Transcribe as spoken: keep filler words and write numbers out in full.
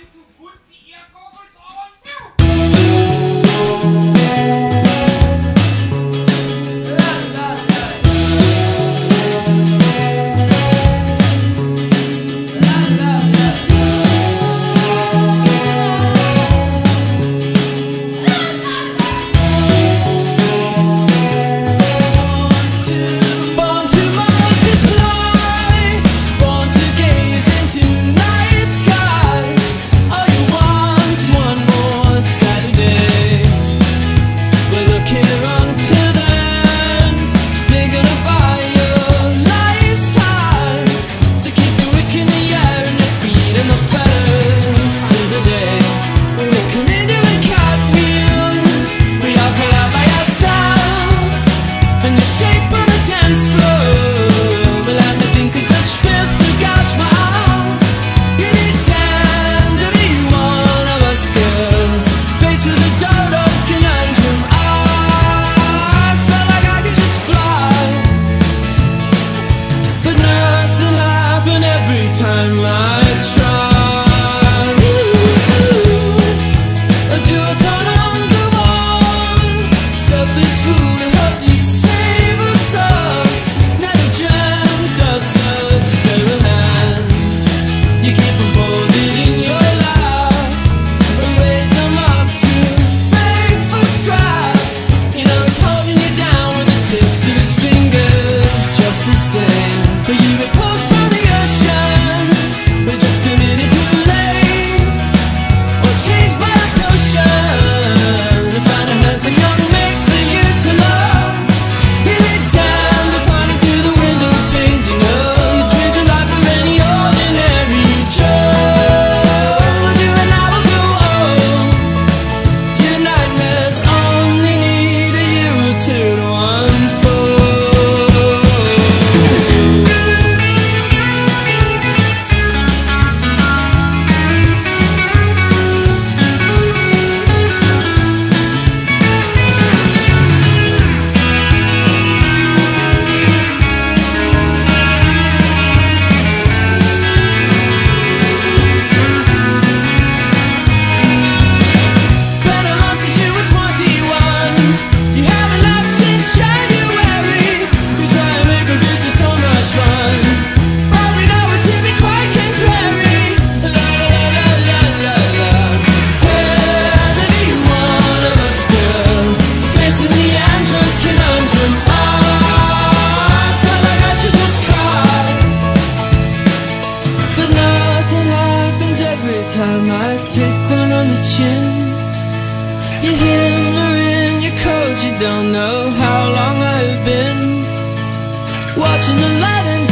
Time I try, ooh, do a turn on the wall, selfish fool who hoped you'd save us all. Never dreamt of such stable hands. You keep them folded in your lap, raise them up to beg for scraps. You know he's holding you down with the tips of his fingers, just the same. But you get pulled from the ocean, but just a minute too late, or changed by a potion to find a handsome young mate for you to love. You lay down the party through the window panes. You know you trade your life for any ordinary Joe. You and I will go old. Your nightmares only need a year or two to unfold. Time I take one on the chin, you're hammering your cold. You don't know how long I've been watching the light and